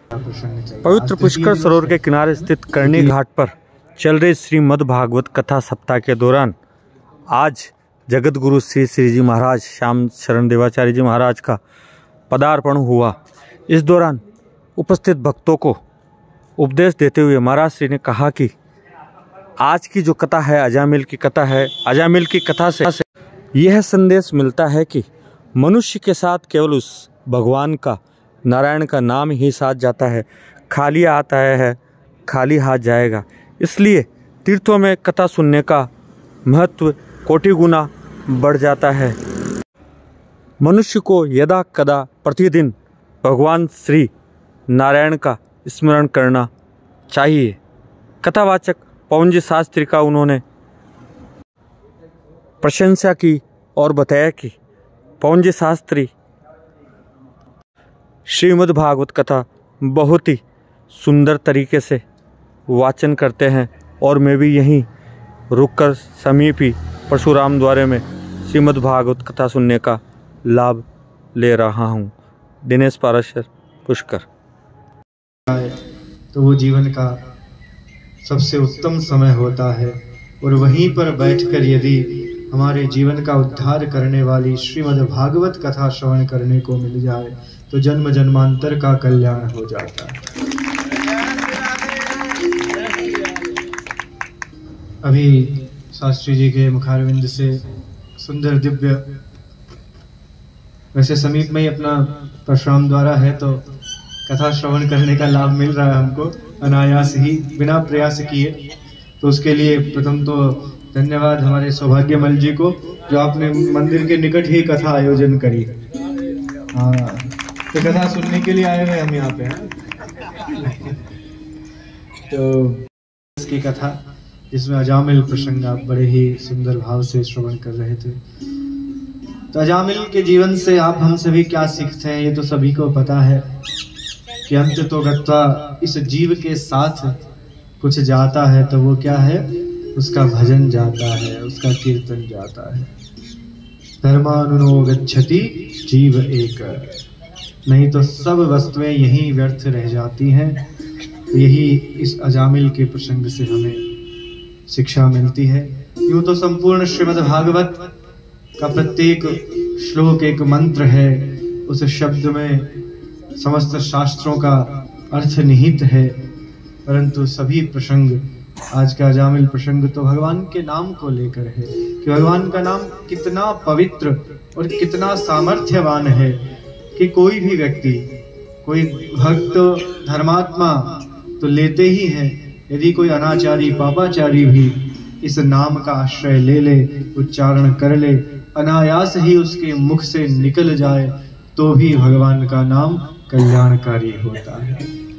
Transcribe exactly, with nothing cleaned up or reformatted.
पवित्र पुष्कर सरोवर के किनारे स्थित करणी घाट पर चल रही श्रीमद् भागवत कथा सप्ताह के दौरान आज जगत गुरु श्री श्री जी महाराज श्याम शरण देवाचार्य जी महाराज का पदार्पण हुआ। इस दौरान उपस्थित भक्तों को उपदेश देते हुए महाराज श्री ने कहा कि आज की जो कथा है अजामिल की कथा है, अजामिल की कथा से यह संदेश मिलता है कि मनुष्य के साथ केवल उस भगवान का, नारायण का नाम ही साथ जाता है, खाली आता है खाली हाथ जाएगा। इसलिए तीर्थों में कथा सुनने का महत्व कोटि गुना बढ़ जाता है। मनुष्य को यदा कदा प्रतिदिन भगवान श्री नारायण का स्मरण करना चाहिए। कथावाचक पवन जी शास्त्री का उन्होंने प्रशंसा की और बताया कि पवन जी शास्त्री श्रीमद् भागवत कथा बहुत ही सुंदर तरीके से वाचन करते हैं और मैं भी यहीं रुककर समीप ही परशुराम द्वारे में श्रीमद् भागवत कथा सुनने का लाभ ले रहा हूँ। दिनेश पाराशर, पुष्कर। तो वो जीवन का सबसे उत्तम समय होता है और वहीं पर बैठकर यदि हमारे जीवन का उद्धार करने वाली श्रीमद् भागवत कथा श्रवण करने को मिल जाए तो जन्म जन्मांतर का कल्याण हो जाता है। अभी शास्त्री जी के मुखारविंद से सुंदर दिव्य, वैसे समीप में ही अपना परशुराम द्वारा है तो कथा श्रवण करने का लाभ मिल रहा है हमको अनायास ही, बिना प्रयास किए। तो उसके लिए प्रथम तो धन्यवाद हमारे सौभाग्यमल जी को जो आपने मंदिर के निकट ही कथा आयोजन करी। हाँ, तो कथा सुनने के लिए आए हुए हम यहाँ पे हैं। तो इसकी कथा जिसमें अजामिल प्रसंग आप बड़े ही सुंदर भाव से श्रवण कर रहे थे। तो अजामिल के जीवन से आप हम सभी क्या सीखते हैं ये तो सभी को पता है कि अंत तो गत्वा इस जीव के साथ कुछ जाता है तो वो क्या है, उसका भजन जाता है, उसका कीर्तन जाता है। धर्मानुनो गच्छति जीव एक, नहीं तो सब वस्तुएं यही व्यर्थ रह जाती हैं। तो यही इस अजामिल के प्रसंग से हमें शिक्षा मिलती है। यूं तो संपूर्ण श्रीमद् भागवत का प्रत्येक श्लोक एक मंत्र है, उस शब्द में समस्त शास्त्रों का अर्थ निहित है, परंतु सभी प्रसंग, आज का अजामिल प्रसंग तो भगवान के नाम को लेकर है कि भगवान का नाम कितना पवित्र और कितना सामर्थ्यवान है कि कोई भी व्यक्ति, कोई भक्त, धर्मात्मा तो लेते ही हैं, यदि कोई अनाचारी पापाचारी भी इस नाम का आश्रय ले ले, उच्चारण कर ले, अनायास ही उसके मुख से निकल जाए तो भी भगवान का नाम कल्याणकारी होता है।